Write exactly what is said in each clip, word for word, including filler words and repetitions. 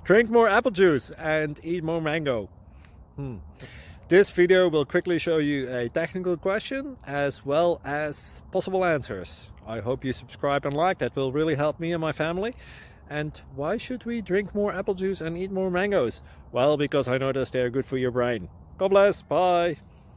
Drink more apple juice and eat more mango. Hmm. This video will quickly show you a technical question as well as possible answers. I hope you subscribe and like, that will really help me and my family. And why should we drink more apple juice and eat more mangoes? Well, because I noticed they're good for your brain. God bless, bye!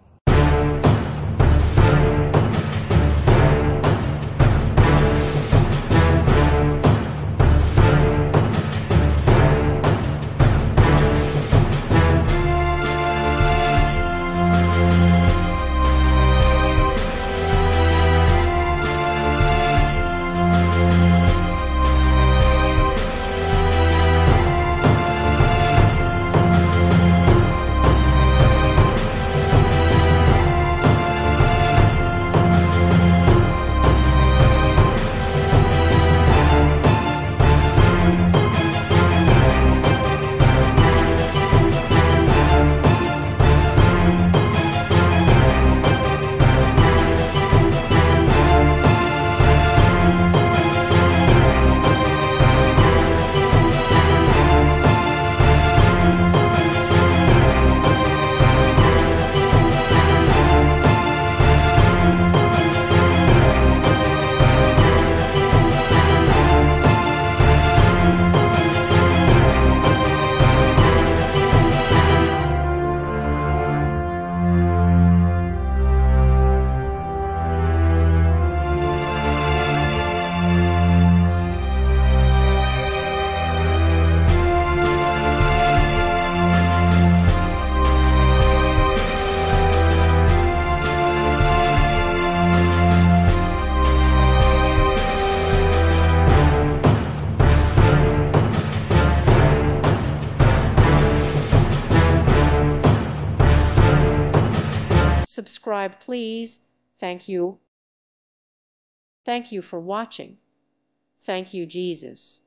Subscribe, please. Thank you. Thank you for watching. Thank you, Jesus.